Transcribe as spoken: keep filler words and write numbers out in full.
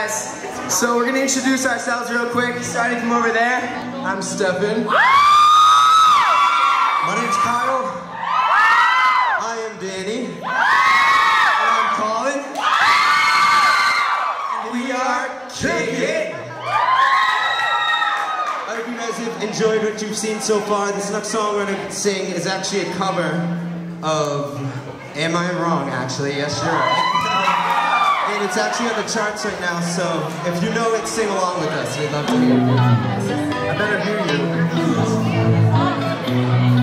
guys. So we're gonna introduce ourselves real quick, starting from over there. I'm Stefan. My name's Kyle. I am Danny. And I'm Colin. And we are Kik-It. I hope you guys have enjoyed what you've seen so far. This next song we're gonna sing is actually a cover of Am I Wrong, actually? Yes, you're right. And it's actually on the charts right now, so if you know it, sing along with us. We'd love to hear it. I better hear you.